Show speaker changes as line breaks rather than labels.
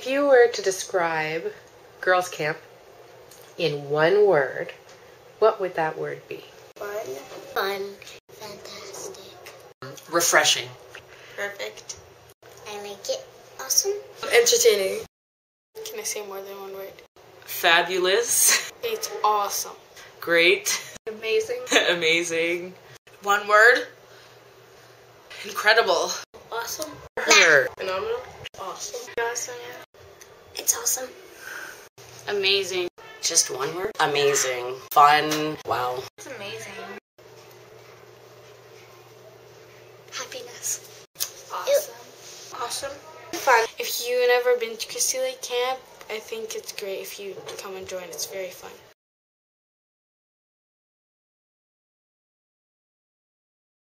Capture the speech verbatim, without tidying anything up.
If you were to describe girls' camp in one word, what would that word be?
Fun.
Fun. Fantastic.
Refreshing.
Perfect.
I like it. Awesome.
Entertaining. Can I say more than one word?
Fabulous.
It's awesome.
Great.
Amazing.
Amazing. One word. Incredible.
Awesome.
Word.
Phenomenal. Awesome. Awesome.
It's awesome.
Amazing. Just one word? Amazing. Fun. Wow.
It's amazing.
Happiness.
Awesome. Awesome. Fun. If you've never been to Christie Lake Camp, I think it's great if you come and join. It's very fun.